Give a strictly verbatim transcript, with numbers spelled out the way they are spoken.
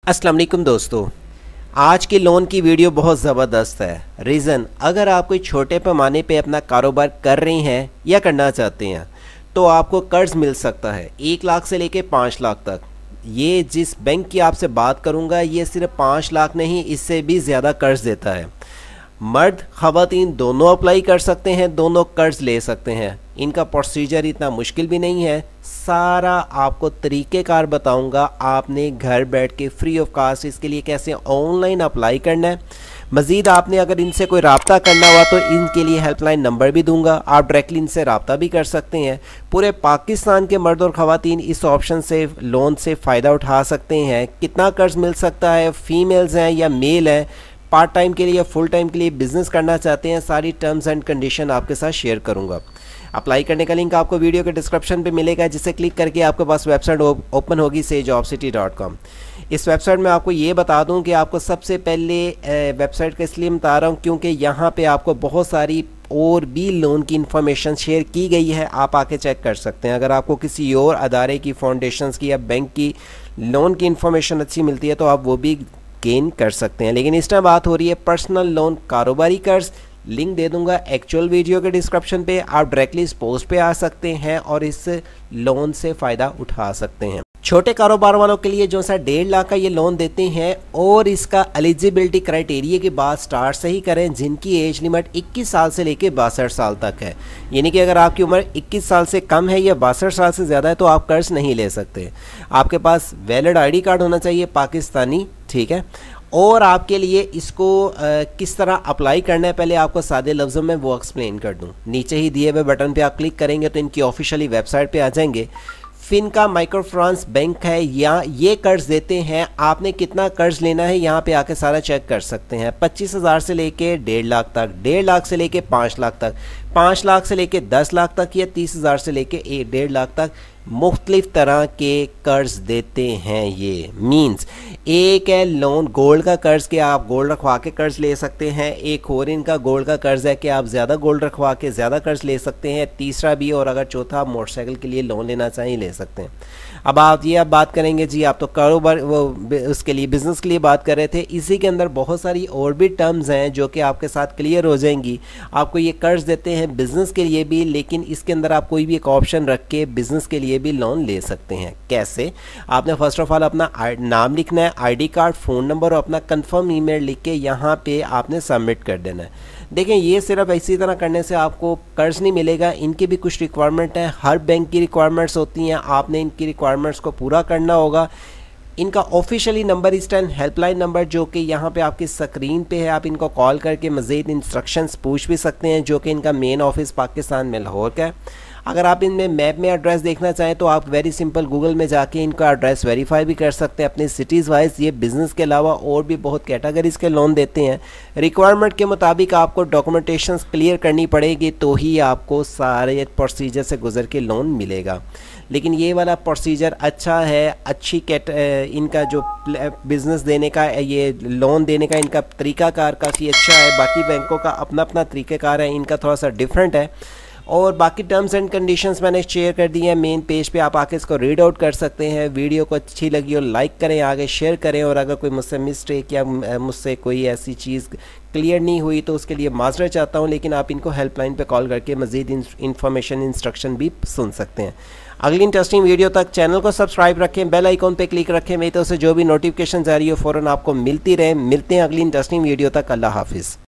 अस्सलाम वालेकुम दोस्तों, आज की लोन की वीडियो बहुत ज़बरदस्त है। रीज़न, अगर आप कोई छोटे पैमाने पे अपना कारोबार कर रही हैं या करना चाहते हैं तो आपको कर्ज़ मिल सकता है एक लाख से लेके पाँच लाख तक। ये जिस बैंक की आपसे बात करूँगा ये सिर्फ पाँच लाख नहीं, इससे भी ज़्यादा कर्ज़ देता है। मर्द ख़वातीन दोनों अप्लाई कर सकते हैं, दोनों कर्ज ले सकते हैं। इनका प्रोसीजर इतना मुश्किल भी नहीं है, सारा आपको तरीक़ेकार बताऊंगा। आपने घर बैठ के फ्री ऑफ कास्ट इसके लिए कैसे ऑनलाइन अप्लाई करना है। मज़ीद आपने अगर इनसे कोई रब्ता करना हुआ तो इनके लिए हेल्पलाइन नंबर भी दूंगा, आप डायरेक्टली इनसे रब्ता भी कर सकते हैं। पूरे पाकिस्तान के मर्द और ख़वातीन इस ऑप्शन से लोन से फ़ायदा उठा सकते हैं। कितना कर्ज मिल सकता है, फ़ीमेल्स हैं या मेल हैं, पार्ट टाइम के लिए या फुल टाइम के लिए बिज़नेस करना चाहते हैं, सारी टर्म्स एंड कंडीशन आपके साथ शेयर करूंगा। अप्लाई करने का लिंक आपको वीडियो के डिस्क्रिप्शन पे मिलेगा, जिसे क्लिक करके आपके पास वेबसाइट ओपन होगी से जॉब सिटी डॉट कॉम। इस वेबसाइट में आपको ये बता दूं कि आपको सबसे पहले वेबसाइट का इसलिए बता रहा हूँ क्योंकि यहाँ पे आपको बहुत सारी और भी लोन की इन्फॉर्मेशन शेयर की गई है, आप आके चेक कर सकते हैं। अगर आपको किसी और अदारे की, फाउंडेशंस की या बैंक की लोन की इन्फॉर्मेशन अच्छी मिलती है तो आप वो भी गेन कर सकते हैं। लेकिन इस टाइम बात हो रही है पर्सनल लोन, कारोबारी कर्ज। लिंक दे दूंगा एक्चुअल वीडियो के डिस्क्रिप्शन पे, आप डायरेक्टली इस पोस्ट पे आ सकते हैं और इस लोन से फ़ायदा उठा सकते हैं। छोटे कारोबार वालों के लिए जो सा डेढ़ लाख का ये लोन देते हैं और इसका एलिजिबिलिटी क्राइटेरिया की बात स्टार्ट से ही करें, जिनकी एज लिमिट इक्कीस साल से लेकर बासठ साल तक है। यानी कि अगर आपकी उम्र इक्कीस साल से कम है या बासठ साल से ज़्यादा है तो आप कर्ज नहीं ले सकते। आपके पास वैलिड आईडी कार्ड होना चाहिए पाकिस्तानी, ठीक है। और आपके लिए इसको आ, किस तरह अप्लाई करना है पहले आपको सादे लफ्ज़ों में वो एक्सप्लेन कर दूं। नीचे ही दिए हुए बटन पे आप क्लिक करेंगे तो इनकी ऑफिशियली वेबसाइट पे आ जाएंगे। फिनका माइक्रो फाइनेंस बैंक है, या ये कर्ज देते हैं। आपने कितना कर्ज लेना है यहाँ पे आके सारा चेक कर सकते हैं। पच्चीस हज़ार से लेके डेढ़ लाख तक, डेढ़ लाख से लेके पाँच लाख तक, पाँच लाख से लेके दस लाख तक या तीस हज़ार से लेके एक डेढ़ लाख तक मुख्तलिफ तरह के कर्ज देते हैं। ये मीन्स एक है लोन गोल्ड का कर्ज के आप गोल्ड रखवा के कर्ज ले सकते हैं। एक और इनका गोल्ड का कर्ज है कि आप ज़्यादा गोल्ड रखवा के ज़्यादा कर्ज ले सकते हैं। तीसरा भी, और अगर चौथा आप मोटरसाइकिल के लिए लोन लेना चाहें ले सकते हैं। अब आप ये आप बात करेंगे जी, आप तो कारोबार वो उसके लिए बिज़नेस के लिए बात कर रहे थे। इसी के अंदर बहुत सारी और भी टर्म्स हैं जो कि आपके साथ क्लियर हो जाएंगी। आपको ये कर्ज देते हैं बिज़नेस के लिए भी, लेकिन इसके अंदर आप कोई भी एक ऑप्शन रख के बिज़नेस के लिए भी लोन ले सकते हैं। कैसे? आपने फर्स्ट ऑफ ऑल अपना नाम लिखना है, आईडी कार्ड, फ़ोन नंबर और अपना कंफर्म ईमेल लिख के यहाँ पे आपने सबमिट कर देना है। देखें, ये सिर्फ इसी तरह करने से आपको कर्ज नहीं मिलेगा, इनकी भी कुछ रिक्वायरमेंट है। हर बैंक की रिक्वायरमेंट्स होती हैं, आपने इनकी रिक्वायरमेंट्स को पूरा करना होगा। इनका ऑफिशियली नंबर इस टाइम हेल्पलाइन नंबर जो कि यहाँ पे आपकी स्क्रीन पे है, आप इनको कॉल करके मज़ीद इंस्ट्रक्शंस पूछ भी सकते हैं, जो कि इनका मेन ऑफिस पाकिस्तान में लाहौर का है। अगर आप इनमें मैप में एड्रेस देखना चाहें तो आप वेरी सिंपल गूगल में जाके इनका एड्रेस वेरीफाई भी कर सकते हैं अपनी सिटीज़ वाइज। ये बिज़नेस के अलावा और भी बहुत कैटेगरीज़ के लोन देते हैं। रिक्वायरमेंट के मुताबिक आपको डॉक्यूमेंटेशंस क्लियर करनी पड़ेगी तो ही आपको सारे प्रोसीजर से गुजर के लोन मिलेगा। लेकिन ये वाला प्रोसीजर अच्छा है, अच्छी कैट इनका जो बिज़नेस देने का, ये लोन देने का इनका तरीक़ाकार काफ़ी अच्छा है। बाकी बैंकों का अपना अपना तरीक़ाकार है, इनका थोड़ा सा डिफरेंट है। और बाकी टर्म्स एंड कंडीशंस मैंने शेयर कर दी हैं मेन पेज पे, आप आके इसको रीड आउट कर सकते हैं। वीडियो को अच्छी लगी और लाइक करें, आगे शेयर करें। और अगर कोई मुझसे मिस्टेक या मुझसे कोई ऐसी चीज़ क्लियर नहीं हुई तो उसके लिए माजरत चाहता हूँ, लेकिन आप इनको हेल्पलाइन पे कॉल करके मज़ीद इन्फॉर्मेशन इंस्ट्रक्शन भी सुन सकते हैं। अगली इंटरेस्टिंग वीडियो तक चैनल को सब्सक्राइब रखें, बेल आइकॉन पे क्लिक रखें, मेरी तरफ से जो भी नोटिफिकेशन आ रही हो फ़ौरन आपको मिलती रहे। मिलते हैं अगली इंटरेस्टिंग वीडियो तक। अल्लाह हाफिज़।